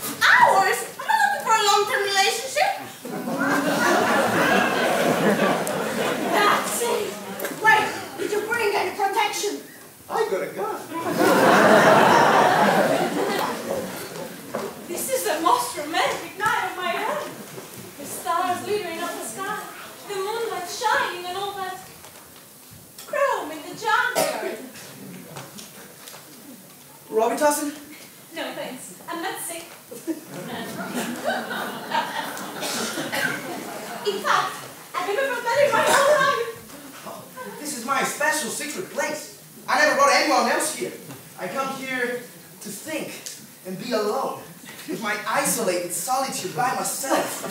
Hours? I'm not looking for a long-term relationship. That's it. Wait, did you bring any protection? I got a gun. This is the most romantic night of my life. The stars glittering up the sky, the moonlight shining and all that chrome in the junkyard. Robitussin? No thanks, I'm not sick. In fact, I've never felt better in my whole life. Oh, this is my special secret place. I never brought anyone else here. I come here to think and be alone. In my isolated solitude by myself.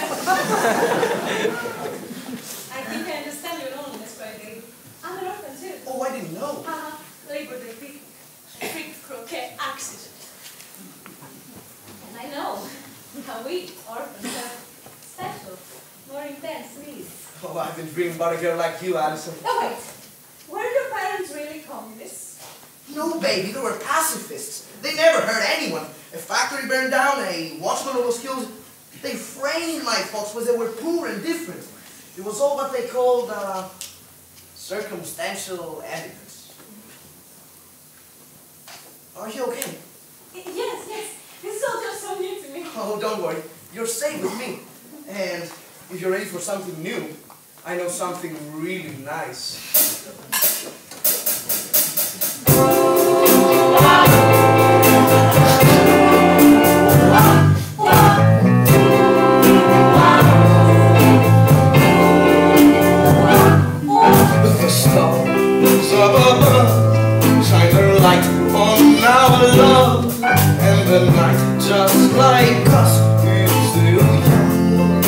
I think I understand your loneliness, Friday. I'm an orphan too. Oh, I didn't know. Labor Day freak croquet accident. And I know how we orphans have special, more intense needs. Oh, I've been dreaming about a girl like you, Alison. Oh wait, were your parents really communists? No, baby, they were pacifists. They never hurt anyone. A factory burned down, a watchman was killed. They framed my folks because they were poor and different. It was all what they called circumstantial evidence. Are you okay? Yes. This is all just so new to me. Oh, don't worry. You're safe with me. And if you're ready for something new, I know something really nice. Shine their light on our love, and the night, just like us, is still young.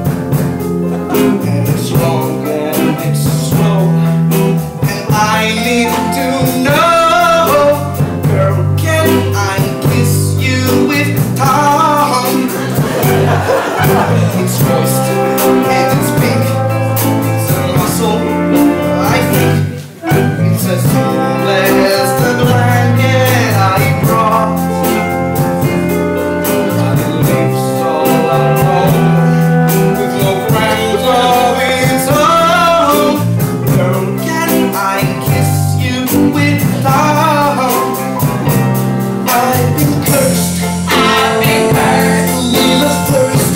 And it's long and it's slow, and I need to know, girl, can I kiss you with tongue? It's moist and it's pink, it's a muscle, I think. It's as cool as the blanket I brought, but it lives all alone, with no friends of its own. Girl, can I kiss you with love? I've been cursed with a thirst,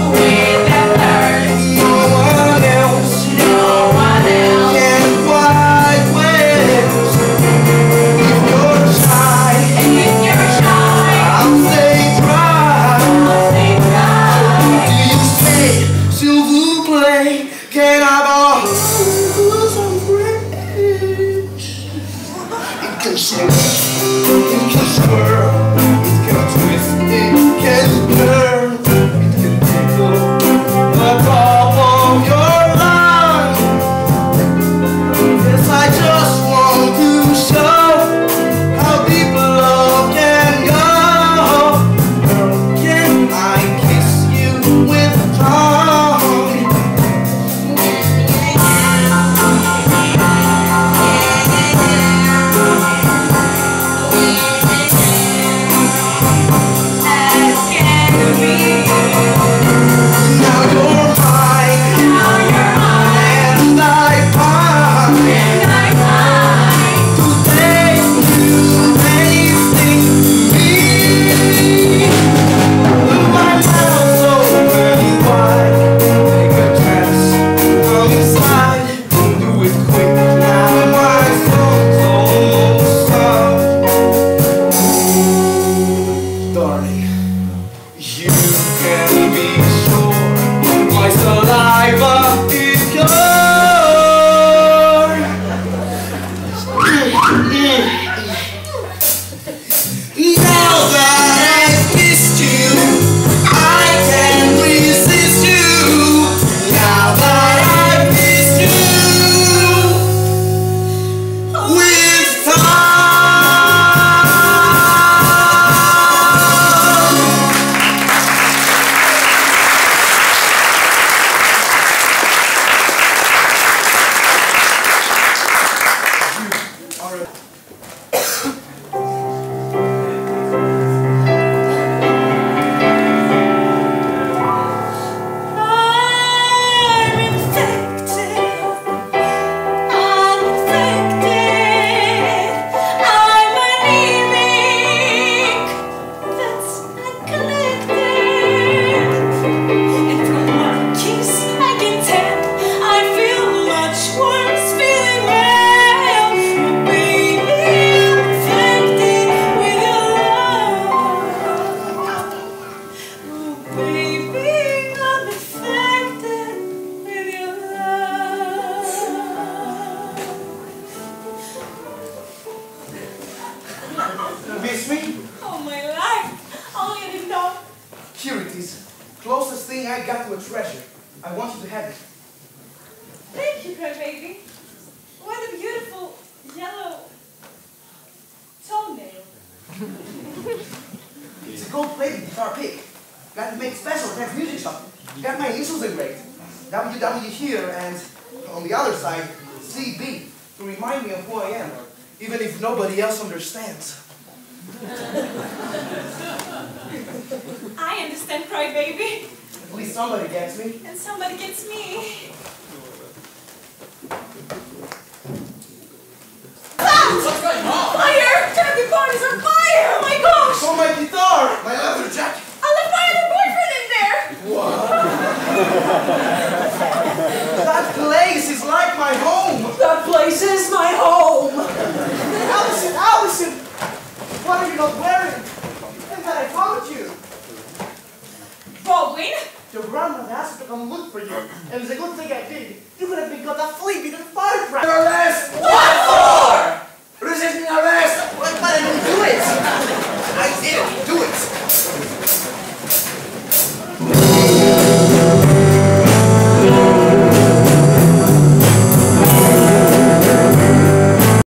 no one else can quite wait. If you're shy, I'll stay dry. Do you say, s'il vous plaît, can I borrow some bridge? It can switch, it can swirl, it can twist, it can turn, it can tickle the top of your line. Yes, I just want to show how deep love can go. Girl, can I kiss you with tongue? Now you're mine, and I pine to taste you tasting me. My mouth's open wide, take a chance, come inside, do it quick now, my soul's almost up. Darling, you can be sure my saliva is yours. Now that I've kissed you, I can't resist you. Now that I've kissed you with tongue. Here it is. Closest thing I got to a treasure. I want you to have it. Thank you, Crybaby. What a beautiful yellow toenail. It's a gold-plated guitar pick. Got it made special at music shop. Got my initials engraved. WW here and on the other side, CB, to remind me of who I am, even if nobody else understands. I understand, Crybaby. At least somebody gets me. And somebody gets me. What's going on? Fire! Turkey parties on fire! Oh my gosh! Oh, my guitar! My leather jacket! I left my other boyfriend in there! What? That place is like my home! That place is my home! Allison, Allison! What are you not wearing? And that I found you! Baldwin? Your grandmother asked me to come look for you, and it's a good thing I did. You could have been got a flea in the firecracker! Arrest